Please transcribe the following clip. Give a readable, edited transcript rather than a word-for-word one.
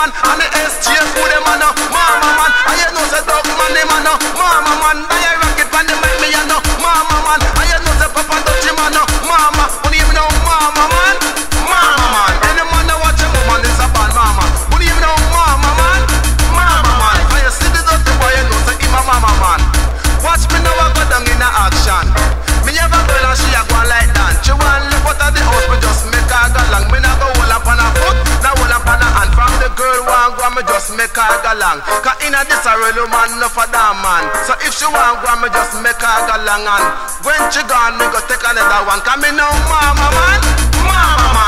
man, and the SJ for them man, mama man. And you know say dog man, the man, mama man. And you rock it on the mic, me you know, mama man. And you know say Papa touchy man, mama. When you know mama man, mama man. Any man that watch a woman is a bad mama. When you know mama man, mama man. And you see the dirty boy, you know say him a mama man. Watch me now I go down in a action. Me have a girl and she a go like that. She want live out of the house, me just make her go long. Me not go hold up on her foot, now hold up on her hand. From the girl want go, me just make her go long. Cause in a this a real man, no for that man. So if she want go, me just make her go long. And when she gone, me go take another one. Cause me know mama man, mama man.